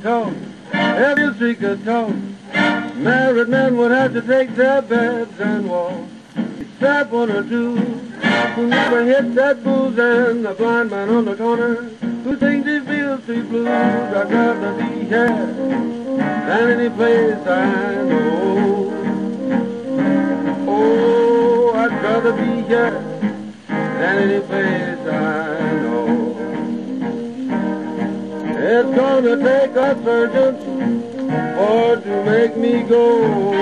talk, if Beale Street could talk, married men would have to take their beds and walk. Except one or two who never hit that booze, and a blind man on the corner who sings these Beale Street Blues. I'd rather be here than any place I know. Oh, I'd rather be here than any place I know. It's gonna take a surgeon or to make me go.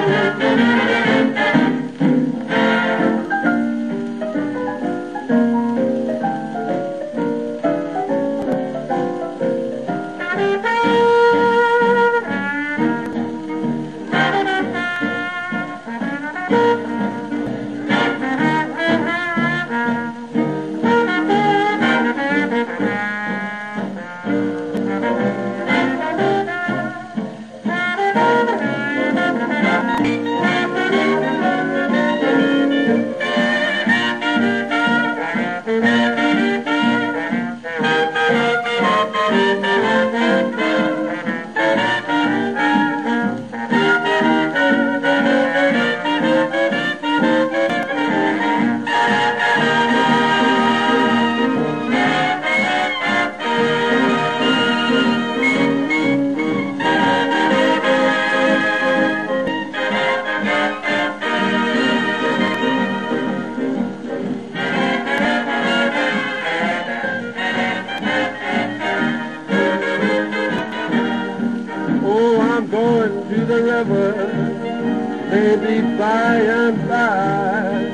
I'm going to the river, maybe by and by.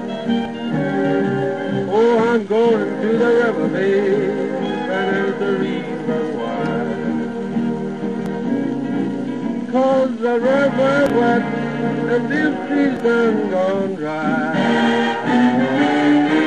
Oh, I'm going to the river, babe, and there's a reason why. 'Cause the river's wet and Beale Street's done gone dry.